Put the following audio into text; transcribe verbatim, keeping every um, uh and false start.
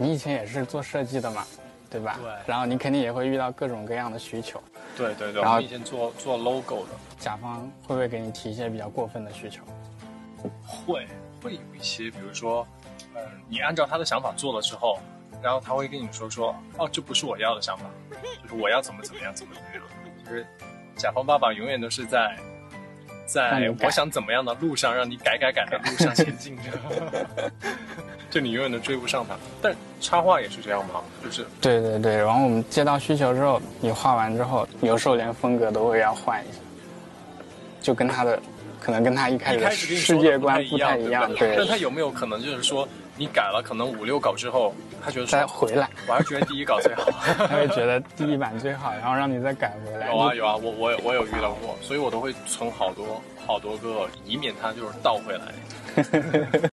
你以前也是做设计的嘛，对吧？ 对。 然后你肯定也会遇到各种各样的需求。 对对对， 然后我们以前做做 logo 的， 甲方会不会给你提一些比较过分的需求？ 会会有一些，比如说，嗯、呃，你按照他的想法做了之后，然后他会跟你说说，哦，这不是我要的想法，就是我要怎么怎么样，怎么怎么样。就是甲方爸爸永远都是在在我想怎么样的路上，让你改改改的路上前进着，就你永远都追不上他。但插画也是这样吗？就是对对对，然后我们接到需求之后，你画完之后，有时候连风格都会要换一下，就跟他的可能跟他一开始的世界观不太一样。对， 但他有没有可能就是说，你改了可能五六稿之后，他觉得再回来， 我还是觉得第一稿最好， 他会觉得第一版最好，然后让你再改回来。 有啊有啊，我我我有遇到过，所以我都会存好多好多个，以免他就是倒回来。